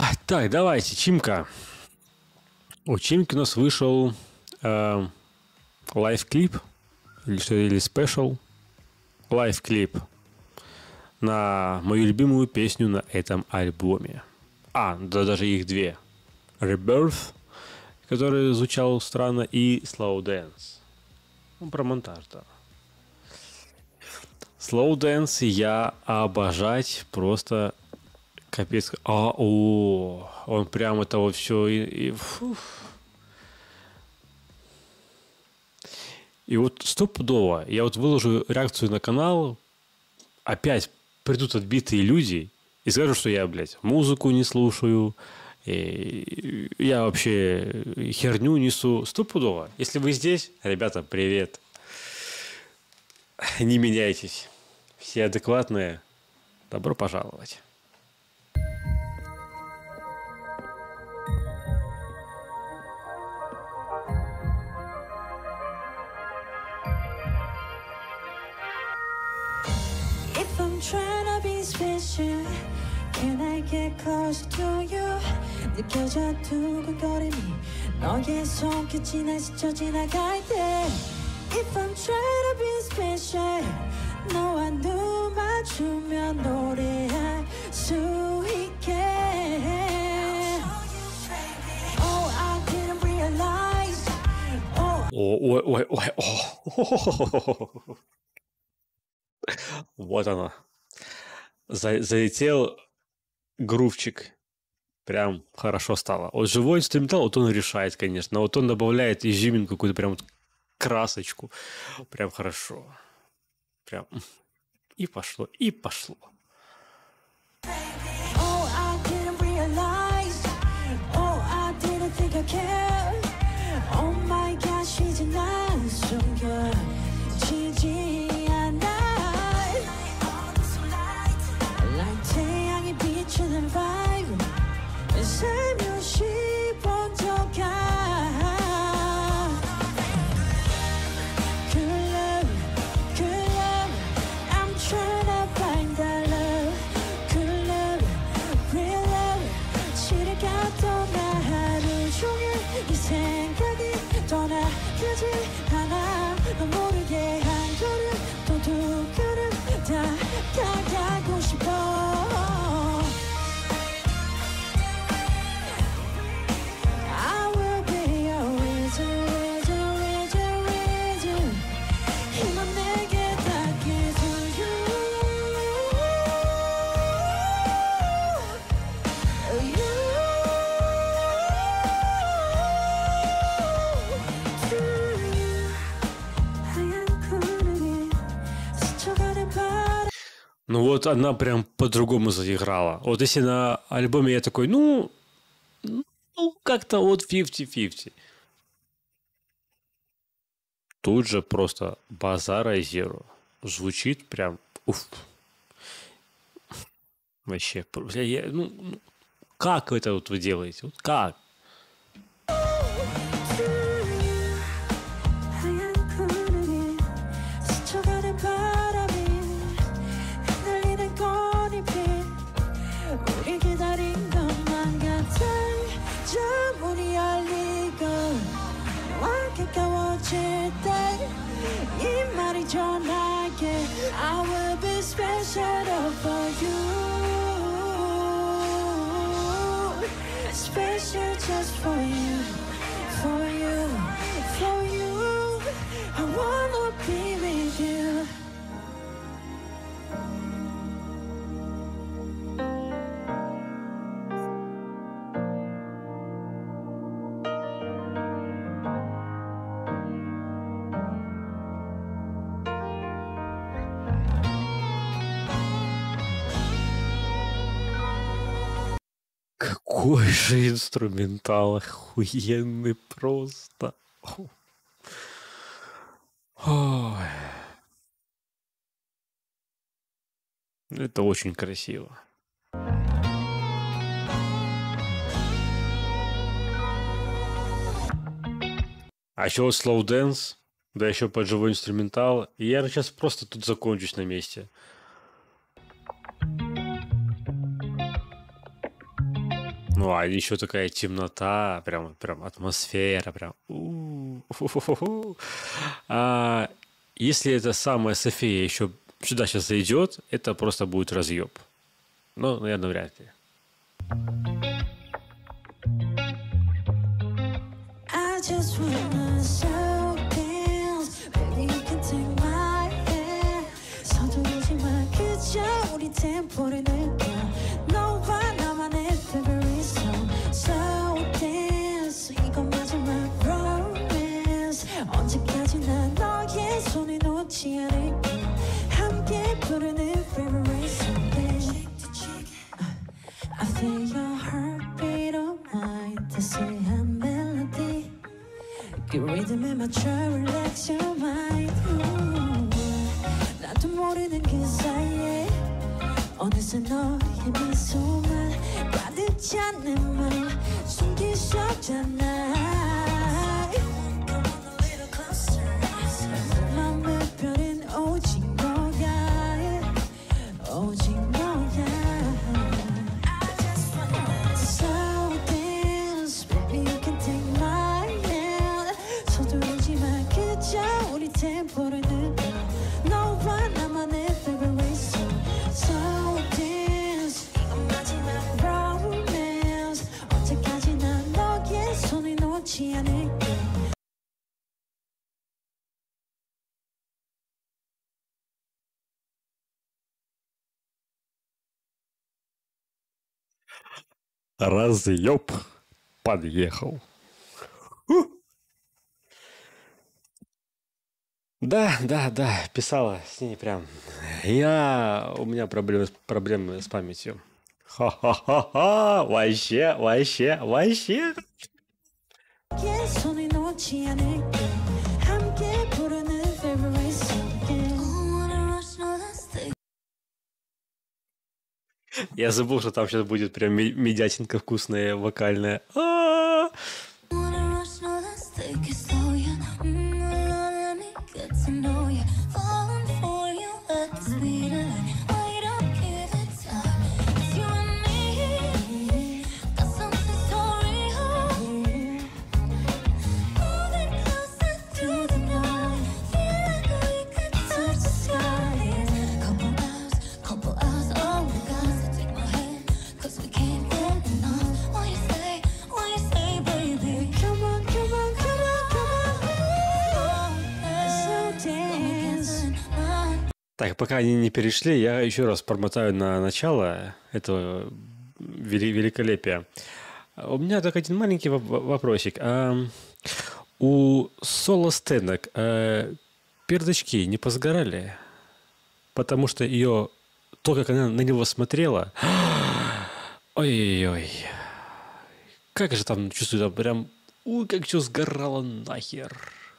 Так, давайте, Чимка. У Чимки у нас вышел лайв-клип или спешл. Лайв-клип на мою любимую песню на этом альбоме. Да даже их две. Rebirth, который звучал странно, и Slow Dance. Про монтаж, да. Slow Dance я обожать просто капец. Он прям это вот все и вот стопудово я вот выложу реакцию на канал, опять придут отбитые люди и скажут, что я, блядь, музыку не слушаю, и я вообще херню несу. Стопудово. Если вы здесь, ребята, привет. Не меняйтесь. Все адекватные. Добро пожаловать. Can I get closer to you? 느껴져 두근거림이 너의 손끝이 날 스쳐 지나갈 때 If I'm trying to be special 너와 눈 맞추면 노래할 수 있게 Oh, I didn't realize Вот она. Залетел грувчик. Прям хорошо стало. Вот живой инструментал, вот он решает, конечно. Вот он добавляет изюминку, какую-то прям вот красочку. Прям хорошо. Прям. И пошло, и пошло. Oh, I didn't realize Oh, I didn't think I cared Oh my gosh, 이제 난 숨겨지지 않아 Like 태양이 비추는 vibe 살며시 번져가 Good love, good love I'm trying to find that love Good love, real love 시리가 떠나 하루 종일 이 생각이 떠나가지 않아 너 모르게 한 걸음 또 두 걸음 다가가고 싶어 I will be your reason, reason, reason, reason 힘은 내게 닿게 to you 하얀 구름이 스쳐가는 바람 Ну вот она прям по-другому заиграла. Вот если на альбоме я такой, ну как-то вот 50-50. Тут же просто базара зеро. Звучит прям, вообще. Как это вот вы делаете? Вот как? 하얀 구름이 스쳐가는 바람이 흩날리는 꽃잎이 우리 기다린 것만 같아 저 문이 열리고 너와 가까워질 때 이 말이 전하게 I will be special for you Special just for you For you, for you I wanna be with you Какой же инструментал охуенный просто. Ой. Это очень красиво. А еще вот Slow Dance, да еще под живой инструментал. И я сейчас просто тут закончусь на месте. Ну, а еще такая темнота, прям атмосфера, прям. Фу-фу-фу-фу. А если эта самая София еще сюда сейчас зайдет, это просто будет разъеб. Ну, наверное, вряд ли. I just wanna show dance. Baby, you can take my hand. 서두르지 마, 그저 우리 템포를 느껴. 너와 나만의 favorite song. So dance. 이건 마지막 romance. 언제까지나 너의 손을 놓지 않을게. 함께 부르는 favorite song. I feel your heartbeat on mine. 다시한 melody. 그 리듬에 맞춰 relax your mind. 나도 모르는 그 사이에 어느새 너의 미소만 가득 찬 내 맘 숨길 수 없잖아. 내 맘의 별은 오직 너야. 오직 너야. So dance, baby, you can take my hand. 서두르지 마, 그저 우리 템포를 느껴. 너와 나만의 favorite song. So dance, 이건 마지막 romance. 언제까지나 너의 손을 놓지 않을게. Разъеб подъехал. Да, писала с ней прям. У меня проблемы с памятью. Ха-ха-ха-ха, вообще. 너의 손을 놓지 않을게. 함께 부르는 favorite song. Я забыл, что там сейчас будет прям медятинка вкусная, вокальная. А-а-а! Come on, come on, come on, come on. So dance. Так, пока они не перешли, я еще раз промотаю на начало этого великолепия. У меня только один маленький вопросик. У соло-стенок пердачки не позагорали? Потому что ее, то, как она на него смотрела... Ой-ой-ой. Как же там чувствую, там прям... Ой, как все сгорало нахер.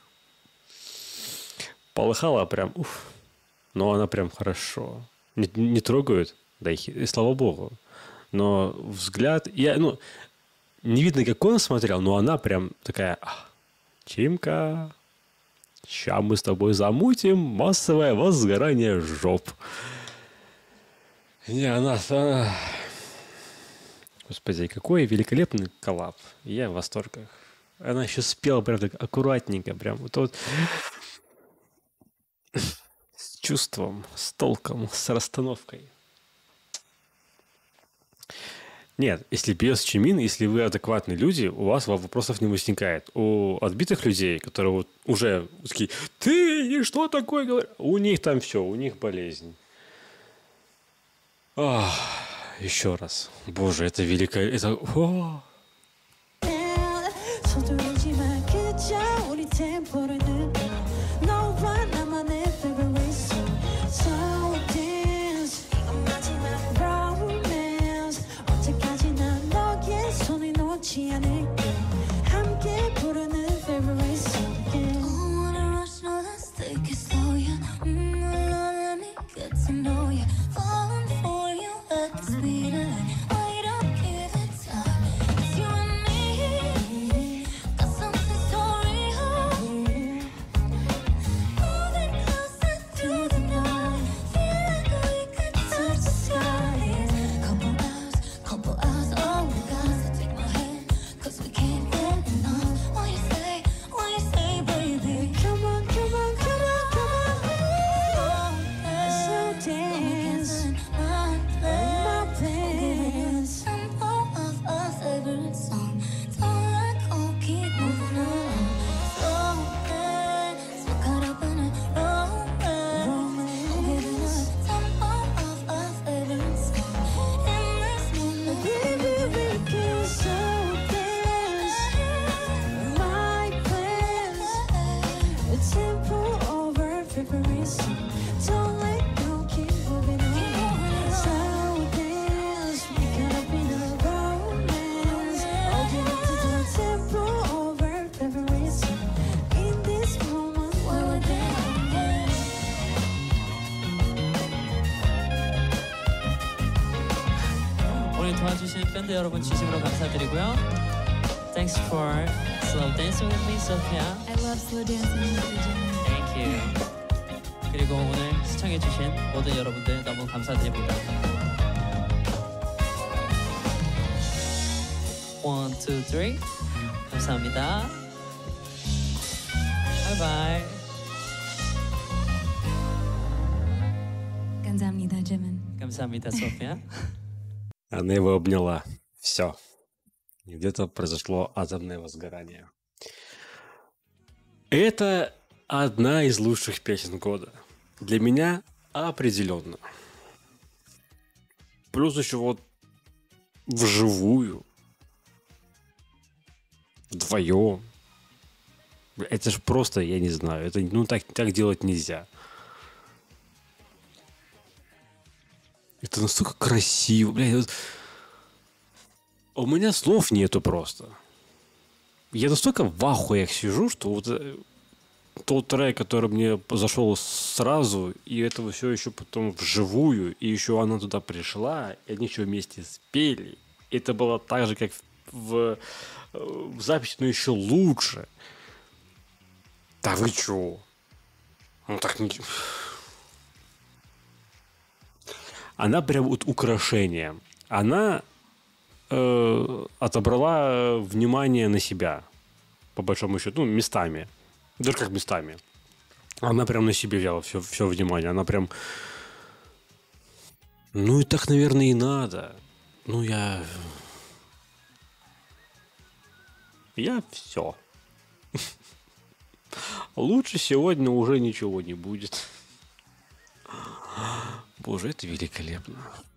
Полыхала прям... Уф. Но она прям хорошо. Не трогают, да и слава богу. Но взгляд... не видно, как он смотрел, но она прям такая... Чимка, ща мы с тобой замутим массовое возгорание жоп. Она... Господи, какой великолепный коллаб. Я в восторгах. Она еще спела прям так аккуратненько, прям вот с чувством, с толком, с расстановкой. Нет, если пьет Чимин, если вы адекватные люди, у вас вопросов не возникает. У отбитых людей, которые вот уже такие, ты и что такое говоришь? У них там все, у них болезнь. Еще раз. Боже, это великое... Это... 서두르지 마, 그저 우리 템포를 느껴. 너와 나만의 favorite song. So dance, 이건 마지막 romance. 언제까지나 너의 손을 놓지 않을게. 함께 부르는 favorite song. Don't wanna rush, no, let's take it slow, yeah. Let me get to know you. Falling for you at the speed of light. Wait up, give it time. It's you and me. Got something so real. Moving closer through the night. Feel like we could touch the sky. Couple hours, all we got. 와주신 팬들 여러분 진심으로 감사드리고요. Thanks for slow dancing with me, Sophia. I love slow dancing with you, Jimin. Thank you. 그리고 오늘 시청해주신 모든 여러분들 너무 감사드립니다. 1, 2, 3 감사합니다. 바이바이. 감사합니다, Jimin. 감사합니다, София. Она его обняла. Все. Где-то произошло атомное возгорание. Это одна из лучших песен года. Для меня определенно. Плюс еще вот вживую. Вдвоем. Это же просто, я не знаю, это ну так делать нельзя. Это настолько красиво, блядь. Вот... У меня слов нету просто. Я настолько в ахуях сижу, что вот тот трек, который мне зашел сразу, и этого все еще потом вживую, и еще она туда пришла, и они еще вместе спели. Это было так же, как в записи, но еще лучше. Да вы чё? Ну так не... Она прям вот украшение. Она отобрала внимание на себя. По большому счету, ну, местами. Даже как местами. Она прям на себе взяла все внимание. Она прям... Ну и так, наверное, и надо. Ну я все. Лучше сегодня уже ничего не будет. Боже, это великолепно.